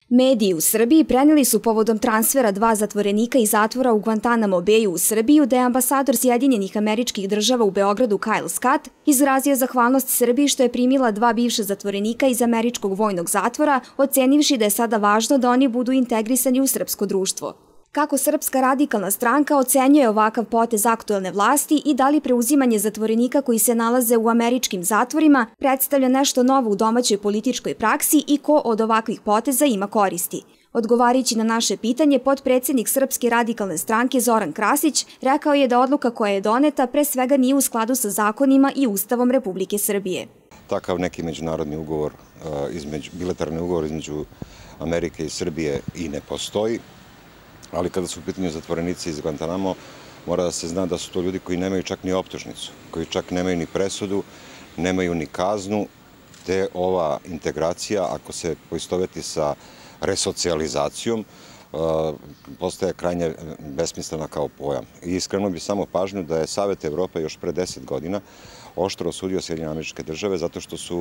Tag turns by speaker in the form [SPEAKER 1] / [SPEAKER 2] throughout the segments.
[SPEAKER 1] Mediji u Srbiji preneli su povodom transfera 2 zatvorenika iz zatvora u Guantanamo Bayu u Srbiju da je ambasador Sjedinjenih Američkih Država u Beogradu Kyle Scott izrazio zahvalnost Srbiji što je primila 2 bivša zatvorenika iz američkog vojnog zatvora, ocenivši da je sada važno da oni budu integrisani u srpsko društvo. Kako Srpska radikalna stranka ocenjuje ovakav potez aktuelne vlasti i da li preuzimanje zatvorenika koji se nalaze u američkim zatvorima predstavlja nešto novo u domaćoj političkoj praksi i ko od ovakvih poteza ima koristi? Odgovarajući na naše pitanje, potpredsednik Srpske radikalne stranke Zoran Krasić rekao je da odluka koja je doneta pre svega nije u skladu sa zakonima i Ustavom Republike Srbije.
[SPEAKER 2] Takav neki međunarodni ugovor, bilateralni ugovor između Amerike i Srbije i ne postoji. Ali kada su u pitanju zatvorenici iz Guantanamo, mora da se zna da su to ljudi koji nemaju čak ni optužnicu, koji čak nemaju ni presudu, nemaju ni kaznu, te ova integracija, ako se poistoveti sa resocijalizacijom, postaje krajnje besmislena kao pojam. I iskreno bi samo pažnju da je Savet Evrope još pre 10 godina oštro osudio Sjedinjene Američke Države zato što su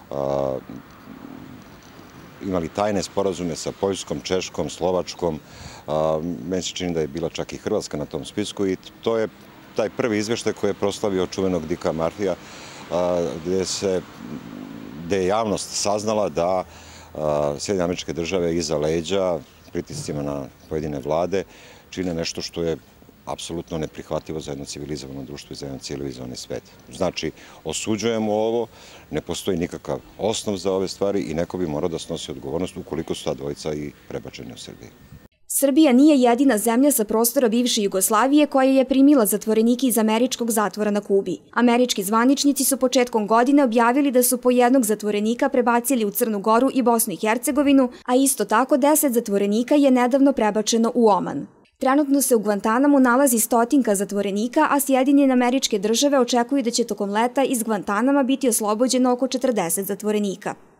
[SPEAKER 2] imali tajne sporazume sa Poljskom, Češkom, Slovačkom, meni se čini da je bila čak i Hrvatska na tom spisku i to je taj prvi izveštaj koji je proslavio čuvenog Dicka Murphyja, gde je javnost saznala da Sjedinjene Američke Države iza leđa, pritiscima na pojedine vlade, čine nešto što je apsolutno neprihvatljivo za jedno civilizovano društvo i za jedan civilizovani svet. Znači, osuđujemo ovo, ne postoji nikakav osnov za ove stvari i neko bi morao da snosi odgovornost ukoliko su ta dvojica i prebačeni u Srbiji.
[SPEAKER 1] Srbija nije jedina zemlja sa prostora bivše Jugoslavije koja je primila zatvorenike iz američkog zatvora na Kubi. Američki zvaničnici su početkom godine objavili da su po jednog zatvorenika prebacili u Crnu Goru i Bosnu i Hercegovinu, a isto tako 10 zatvorenika je nedavno prebačeno u Oman. Trenutno se u Guantanamu nalazi 100 zatvorenika, a Sjedinjene Američke Države očekuju da će tokom leta iz Guantanama biti oslobođeno oko 40 zatvorenika.